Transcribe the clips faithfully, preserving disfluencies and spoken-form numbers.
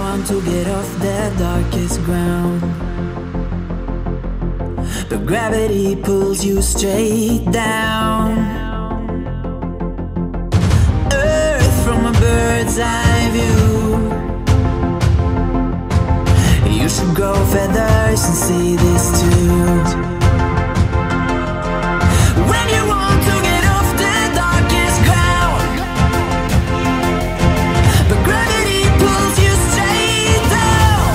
want to get off the darkest ground, but gravity pulls you straight down. Earth from a bird's eye view. You should grow feathers and see this too. When you want to get off the darkest ground, but gravity pulls you straight down.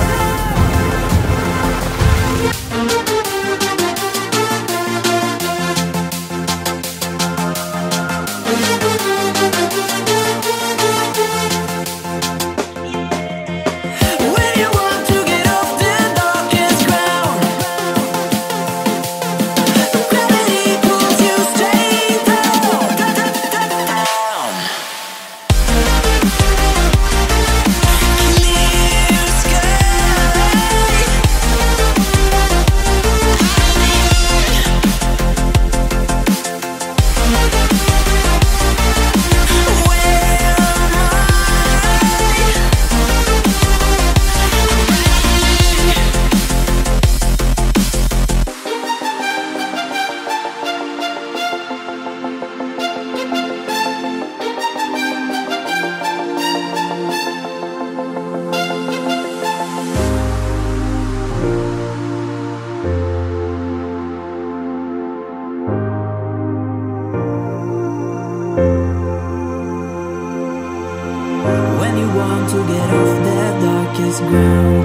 When you want to get off the darkest ground, but gravity pulls you straight down, down. Clear sky. Where am When you want to get off the darkest ground,